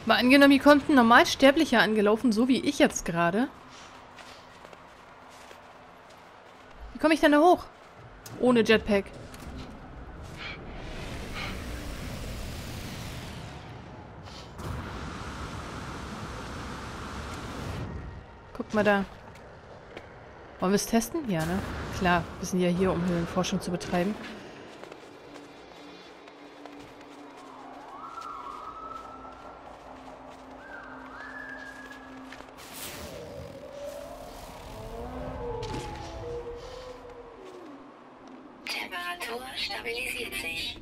Mal angenommen, hier kommt ein Normalsterblicher angelaufen, so wie ich jetzt gerade. Wie komme ich denn da hoch? Ohne Jetpack. Guck mal da. Wollen wir es testen? Ja, ne? Klar, wir sind ja hier, um Höhlenforschung zu betreiben. Temperatur stabilisiert sich.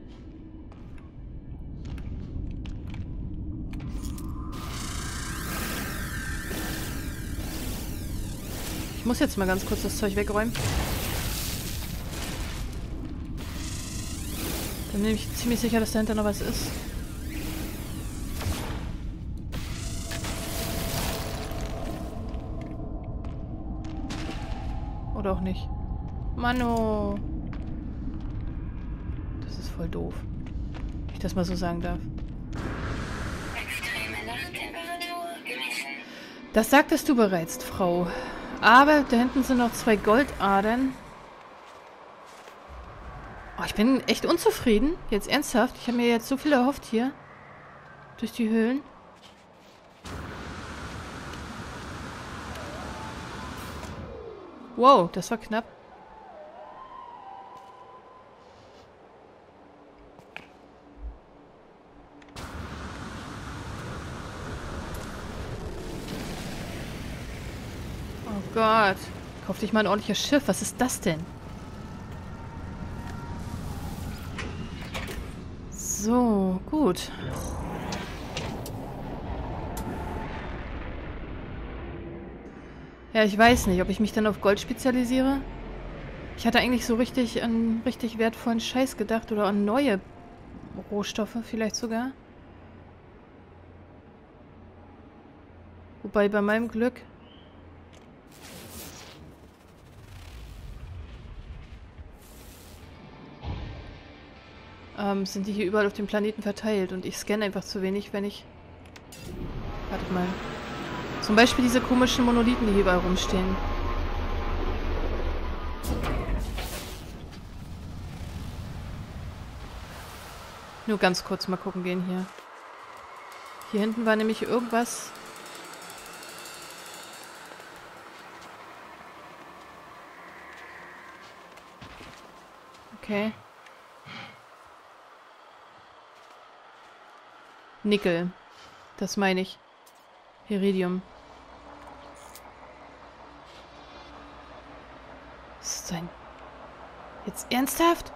Ich muss jetzt mal ganz kurz das Zeug wegräumen. Dann bin ich ziemlich sicher, dass dahinter noch was ist. Oder auch nicht. Mano. Das ist voll doof. Wenn ich das mal so sagen darf. Extreme Nachttemperatur gemessen. Das sagtest du bereits, Frau. Aber da hinten sind noch 2 Goldadern. Oh, ich bin echt unzufrieden. Jetzt ernsthaft. Ich habe mir jetzt so viel erhofft hier. Durch die Höhlen. Wow, das war knapp. Oh Gott. Kauf dich mal ein ordentliches Schiff. Was ist das denn? So, gut. Ja, ich weiß nicht, ob ich mich dann auf Gold spezialisiere. Ich hatte eigentlich so richtig an richtig wertvollen Scheiß gedacht oder an neue Rohstoffe vielleicht sogar. Wobei bei meinem Glück... sind die hier überall auf dem Planeten verteilt und ich scanne einfach zu wenig, wenn ich... Wartet mal. Zum Beispiel diese komischen Monolithen, die hier überall rumstehen. Nur ganz kurz mal gucken gehen hier. Hier hinten war nämlich irgendwas... Okay. Nickel. Das meine ich. Iridium. Was ist denn? Jetzt ernsthaft?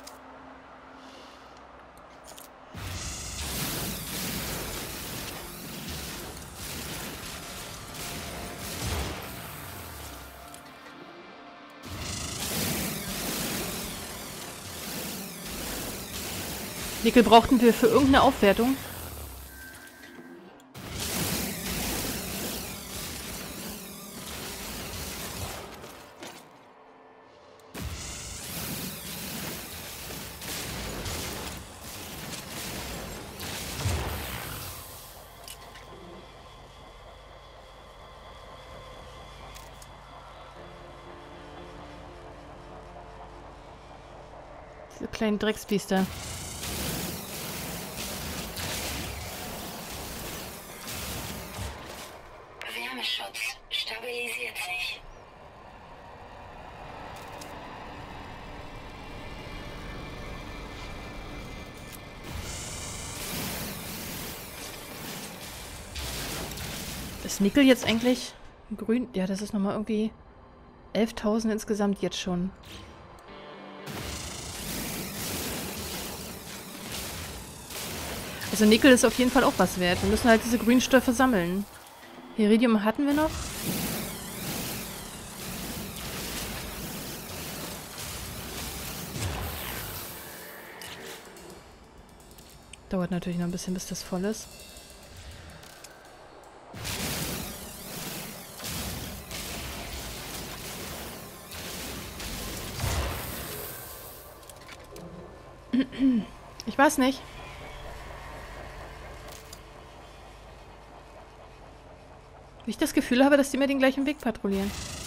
Nickel brauchten wir für irgendeine Aufwertung. Diese kleinen Drecksbiester. Wärmeschutz stabilisiert sich. Ist Nickel jetzt eigentlich grün? Ja, das ist nochmal irgendwie 11.000 insgesamt jetzt schon. Also Nickel ist auf jeden Fall auch was wert. Wir müssen halt diese Grünstoffe sammeln. Iridium hatten wir noch. Dauert natürlich noch ein bisschen, bis das voll ist. Ich weiß nicht. ich das Gefühl habe, dass die immer den gleichen Weg patrouillieren.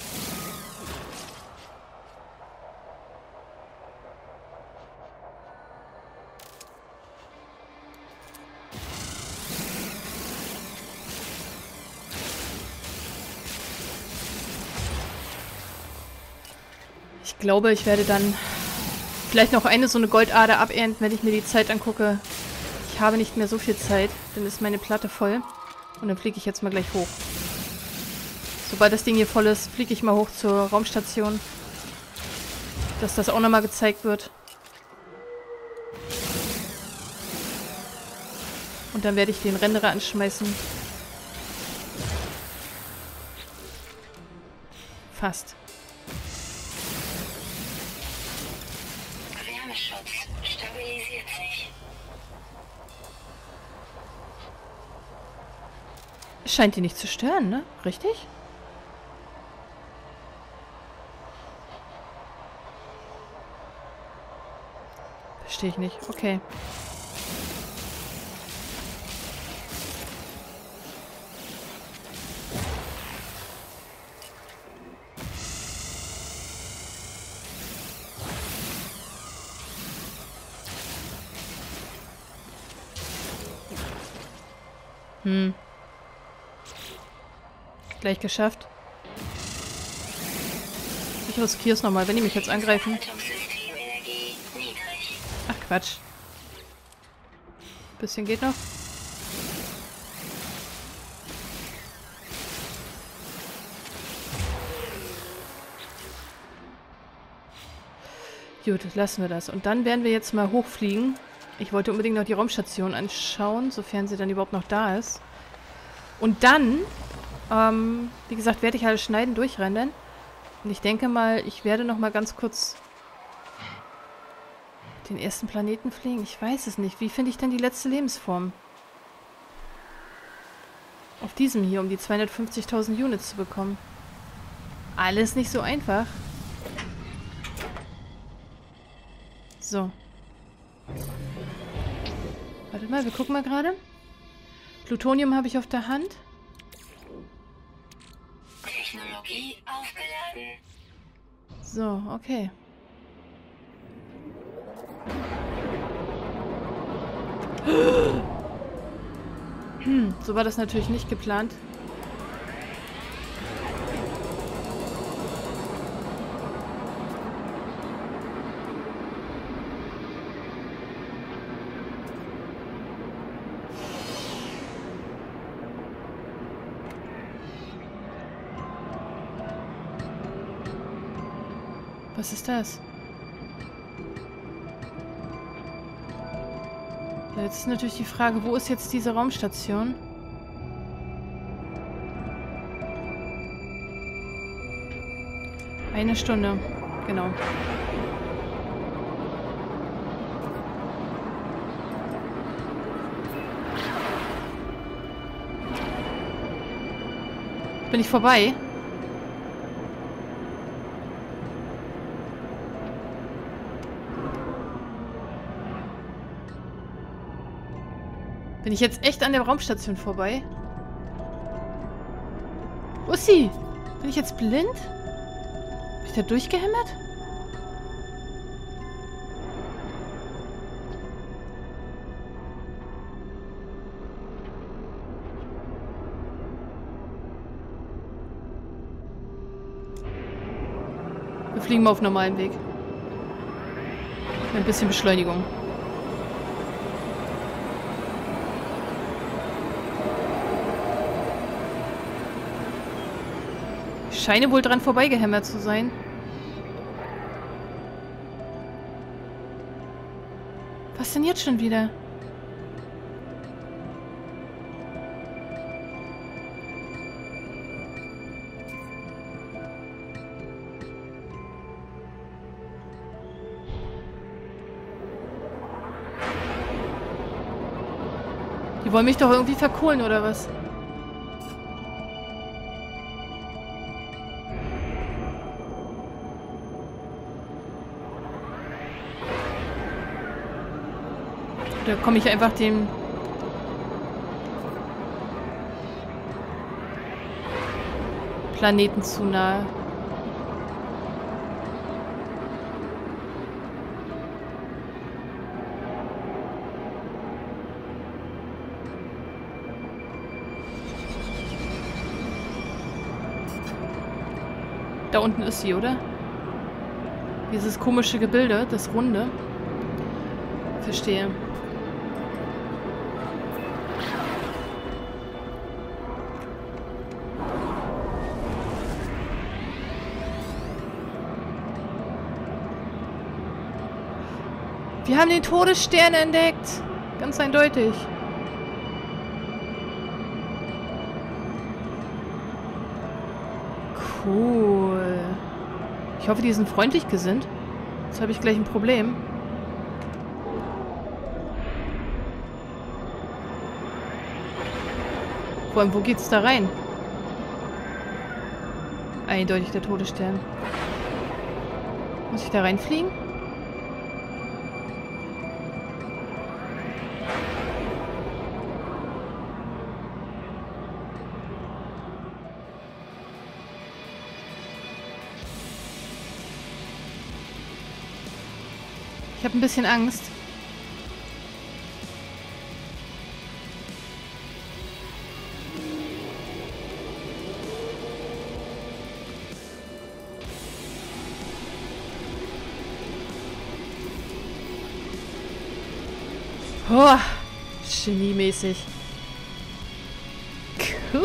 Ich glaube, ich werde dann vielleicht noch so eine Goldader abernten, wenn ich mir die Zeit angucke. Ich habe nicht mehr so viel Zeit, dann ist meine Platte voll. Und dann fliege ich jetzt mal gleich hoch. Sobald das Ding hier voll ist, fliege ich mal hoch zur Raumstation. Dass das auch nochmal gezeigt wird. Und dann werde ich den Renderer anschmeißen. Fast. Wärmeschutz stabilisiert sich. Scheint die nicht zu stören, ne? Richtig? Verstehe ich nicht. Okay. Gleich geschafft. Ich riskiere es nochmal, wenn die mich jetzt angreifen. Leitungssystemenergie niedrig. Ach Quatsch. Bisschen geht noch. Gut, lassen wir das. Und dann werden wir jetzt mal hochfliegen. Ich wollte unbedingt noch die Raumstation anschauen, sofern sie dann überhaupt noch da ist. Und dann, wie gesagt, werde ich alles schneiden, durchrennen. Und ich denke mal, ich werde noch mal ganz kurz den ersten Planeten fliegen. Ich weiß es nicht. Wie finde ich denn die letzte Lebensform? Auf diesem hier, um die 250.000 Units zu bekommen. Alles nicht so einfach. So. Warte mal, wir gucken mal gerade. Plutonium habe ich auf der Hand. Technologie aufgeladen. So, okay. So war das natürlich nicht geplant. Was ist das? Ja, jetzt ist natürlich die Frage, wo ist jetzt diese Raumstation? Eine Stunde, genau. Bin ich vorbei? Bin ich jetzt echt an der Raumstation vorbei? Wo ist sie? Bin ich jetzt blind? Bin ich da durchgehämmert? Wir fliegen mal auf normalem Weg. Mit ein bisschen Beschleunigung. Ich scheine wohl dran vorbeigehämmert zu sein. Was denn jetzt schon wieder? Die wollen mich doch irgendwie verkohlen, oder was? Da komme ich einfach dem... Planeten zu nahe. Da unten ist sie, oder? Dieses komische Gebilde, das Runde. Verstehe. Wir haben den Todesstern entdeckt. Ganz eindeutig. Cool. Ich hoffe, die sind freundlich gesinnt. Jetzt habe ich gleich ein Problem. Vor allem, wo geht's da rein? Eindeutig der Todesstern. Muss ich da reinfliegen? Ich habe ein bisschen Angst. Oh, geniemäßig. Cool.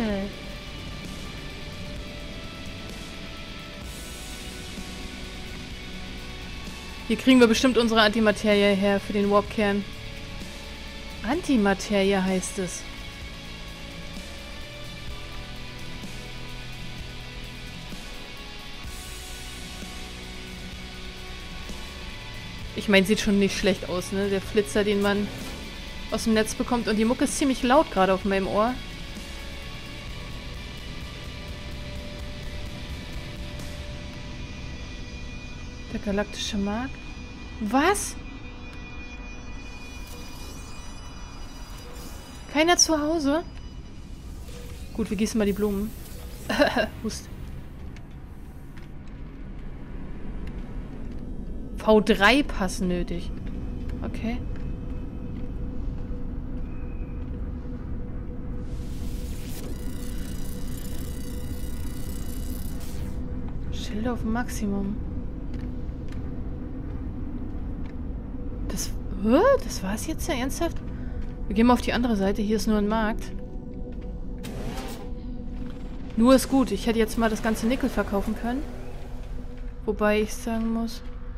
Hier kriegen wir bestimmt unsere Antimaterie her für den Warp-Kern. Antimaterie heißt es. Ich meine, sieht schon nicht schlecht aus, ne? Der Flitzer, den man aus dem Netz bekommt. Und die Mucke ist ziemlich laut gerade auf meinem Ohr. Der galaktische Markt. Was? Keiner zu Hause? Gut, wir gießen mal die Blumen. Hust. V3-Pass nötig. Okay. Schild auf Maximum. Das war's jetzt ja ernsthaft? Wir gehen mal auf die andere Seite. Hier ist nur ein Markt. Nur ist gut. Ich hätte jetzt mal das ganze Nickel verkaufen können. Wobei ich sagen muss...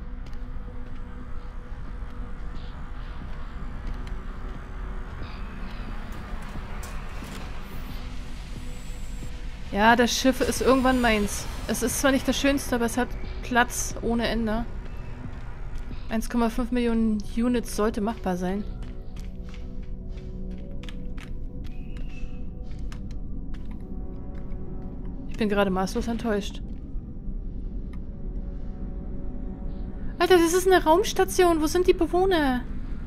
Ja, das Schiff ist irgendwann meins. Es ist zwar nicht das Schönste, aber es hat Platz ohne Ende. 1,5 Millionen Units sollte machbar sein. Ich bin gerade maßlos enttäuscht. Alter, das ist eine Raumstation. Wo sind die Bewohner?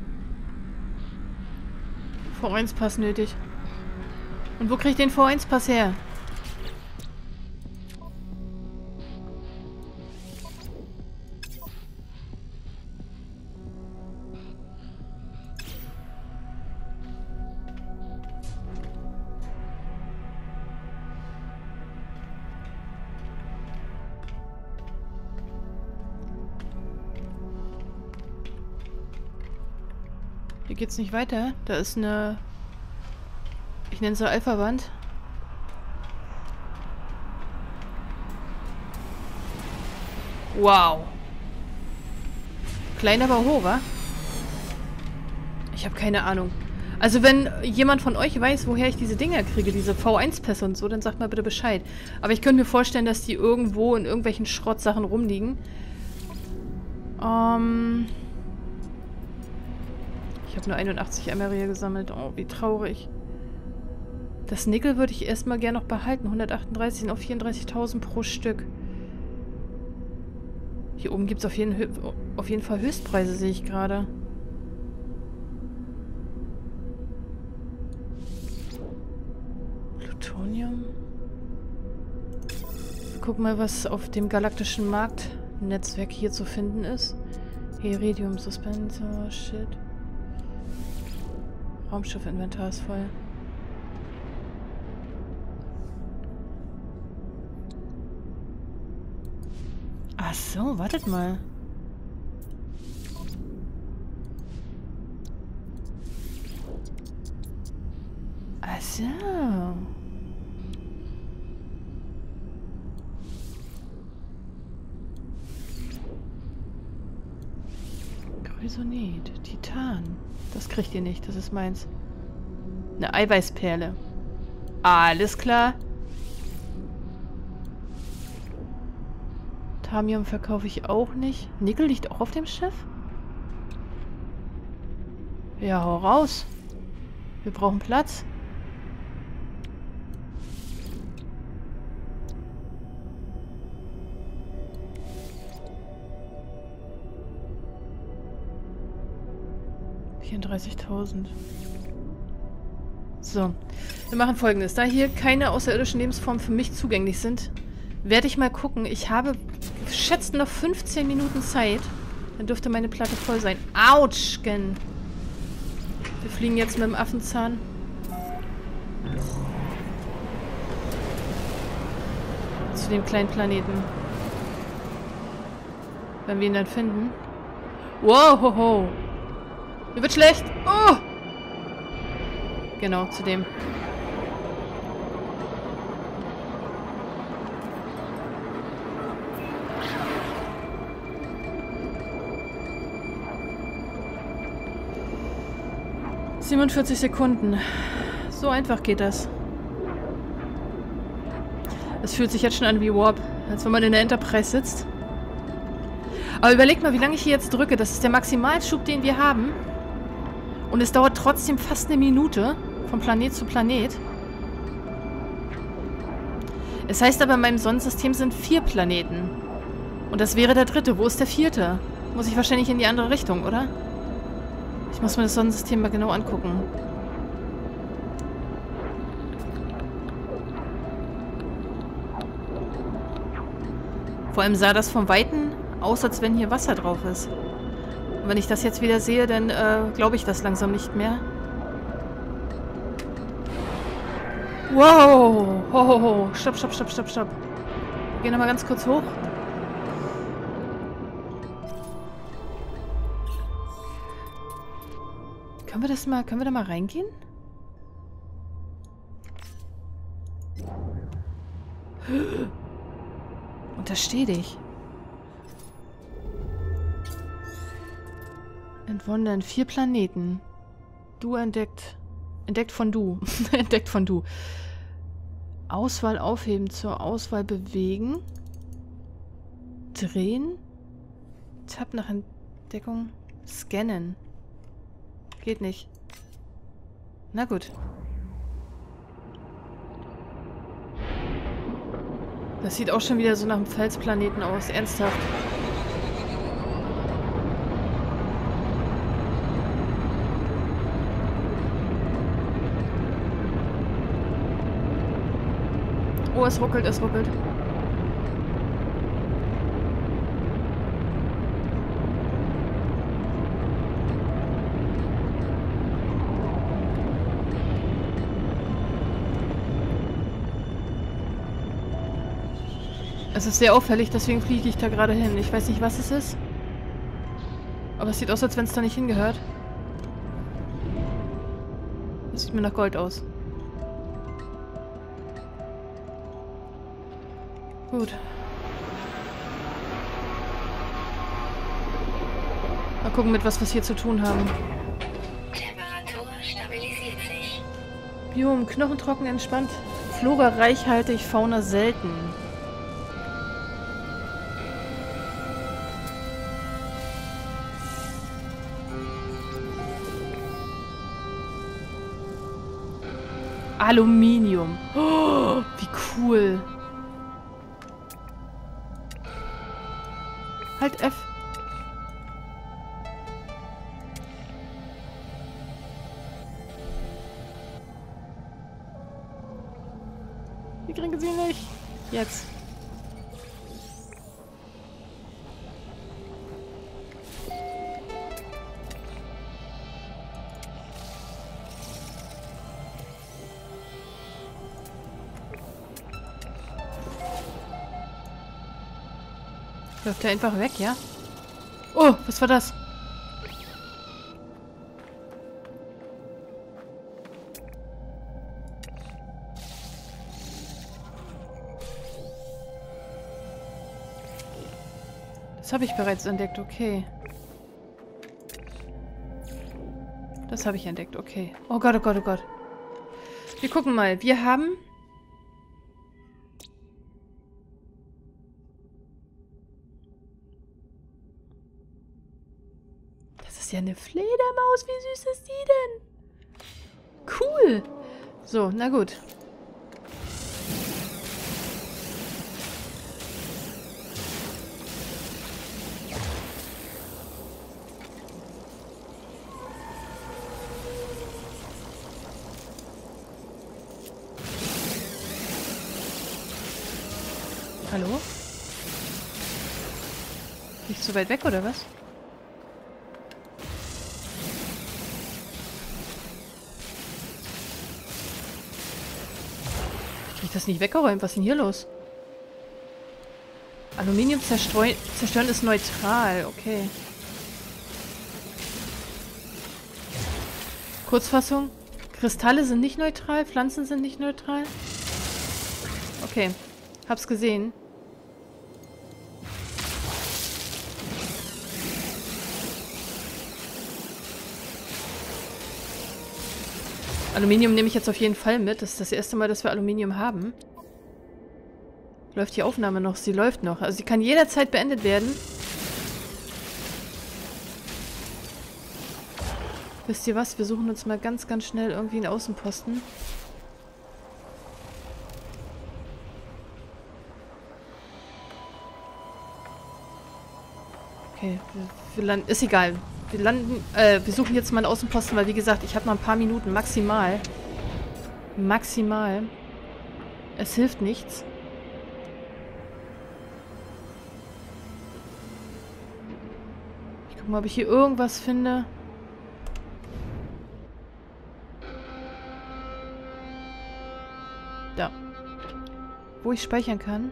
V1-Pass nötig. Und wo kriege ich den V1-Pass her? Hier geht's nicht weiter. Da ist eine... Ich nenne sie Alpha-Wand. Wow. Klein, aber hoch, wa? Ich habe keine Ahnung. Also wenn jemand von euch weiß, woher ich diese Dinger kriege, diese V1-Pässe und so, dann sagt mal bitte Bescheid. Aber ich könnte mir vorstellen, dass die irgendwo in irgendwelchen Schrottsachen rumliegen. Ich habe nur 81 Emerie gesammelt. Oh, wie traurig. Das Nickel würde ich erstmal gerne noch behalten. 138 auf 34.000 pro Stück. Hier oben gibt es auf jeden Fall Höchstpreise, sehe ich gerade. Plutonium. guck mal, was auf dem galaktischen Marktnetzwerk hier zu finden ist. Iridium Suspensor, shit. Raumstoffinventar ist voll. Ach so, wartet mal. Ach so. Chrysonet, Titan. Das kriegt ihr nicht, das ist meins. Eine Eiweißperle. Alles klar. Thamium verkaufe ich auch nicht. Nickel liegt auch auf dem Schiff? Ja, hau raus. Wir brauchen Platz. $34.000. So, wir machen Folgendes. Da hier keine außerirdischen Lebensformen für mich zugänglich sind, werde ich mal gucken. Ich habe geschätzt noch 15 Minuten Zeit. Dann dürfte meine Platte voll sein. Autsch, Gen. Wir fliegen jetzt mit dem Affenzahn. Zu dem kleinen Planeten. Wenn wir ihn dann finden. Wow, ho, ho. Mir wird schlecht. Oh! Genau, zu dem. ...47 Sekunden. So einfach geht das. Es fühlt sich jetzt schon an wie Warp, als wenn man in der Enterprise sitzt. Aber überlegt mal, wie lange ich hier jetzt drücke. Das ist der Maximalschub, den wir haben. Und es dauert trotzdem fast eine Minute von Planet zu Planet. Es heißt aber, in meinem Sonnensystem sind 4 Planeten. Und das wäre der 3. Wo ist der 4.? Muss ich wahrscheinlich in die andere Richtung, oder? Ich muss mir das Sonnensystem mal genau angucken. Vor allem sah das vom Weiten aus, als wenn hier Wasser drauf ist. Und wenn ich das jetzt wieder sehe, dann glaube ich das langsam nicht mehr. Wow! Ho, ho, ho. Stopp, stopp, stopp, stopp, stopp. Wir gehen nochmal ganz kurz hoch. Können wir da mal reingehen? Untersteh dich. Entwundern 4 Planeten. Du entdeckt. Entdeckt von du. Entdeckt von du. Auswahl aufheben, zur Auswahl bewegen. Drehen. Tab nach Entdeckung. Scannen. Geht nicht. Na gut. Das sieht auch schon wieder so nach einem Felsplaneten aus. Ernsthaft. Oh, es ruckelt, es ruckelt. Es ist sehr auffällig, deswegen fliege ich da gerade hin. Ich weiß nicht, was es ist. Aber es sieht aus, als wenn es da nicht hingehört. Das sieht mir nach Gold aus. Gut. Mal gucken, mit was wir hier zu tun haben. Temperatur stabilisiert sich. Biom, knochentrocken, entspannt. Flora reichhaltig, Fauna selten. Aluminium. Oh, wie cool. Halt F. Wir kriegen sie nicht. Jetzt. Läuft er einfach weg, ja? Oh, was war das? Das habe ich bereits entdeckt, okay. Das habe ich entdeckt, okay. Oh Gott, oh Gott, oh Gott. Wir gucken mal. Wir haben... Das ist ja eine Fledermaus. Wie süß ist die denn? Cool. So, na gut. Hallo? Nicht so weit weg, oder was? Ich krieg das nicht weggeräumt. Was ist denn hier los? Aluminium zerstören ist neutral. Okay. Kurzfassung. Kristalle sind nicht neutral. Pflanzen sind nicht neutral. Okay. Hab's gesehen. Aluminium nehme ich jetzt auf jeden Fall mit. Das ist das erste Mal, dass wir Aluminium haben. Läuft die Aufnahme noch? Sie läuft noch. Also sie kann jederzeit beendet werden. Wisst ihr was? Wir suchen uns mal ganz, ganz schnell irgendwie einen Außenposten. Okay, wir landen... Ist egal. Wir suchen jetzt mal einen Außenposten, weil wie gesagt, ich habe noch ein paar Minuten maximal. Maximal. Es hilft nichts. Ich gucke mal, ob ich hier irgendwas finde. Da. Wo ich speichern kann.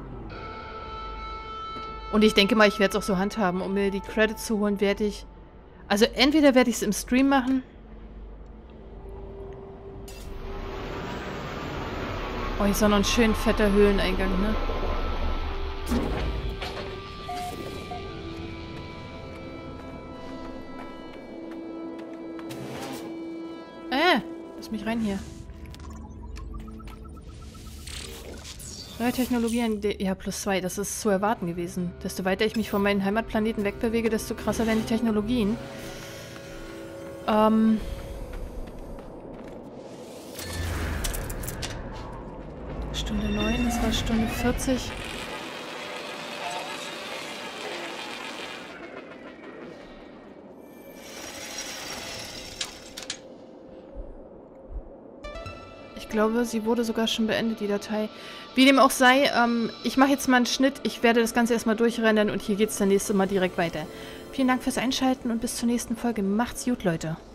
Und ich denke mal, ich werde es auch so handhaben. Um mir die Credits zu holen, werde ich... Also entweder werde ich es im Stream machen. Oh, hier ist auch noch ein schön fetter Höhleneingang, ne? Lass mich rein hier. Neue Technologien, ja, +2, das ist zu erwarten gewesen. Desto weiter ich mich von meinen Heimatplaneten wegbewege, desto krasser werden die Technologien. Stunde 9, das war Stunde 40. Ich glaube, sie wurde sogar schon beendet, die Datei. Wie dem auch sei, ich mache jetzt mal einen Schnitt. Ich werde das Ganze erstmal durchrennen und hier geht es dann nächste Mal direkt weiter. Vielen Dank fürs Einschalten und bis zur nächsten Folge. Macht's gut, Leute.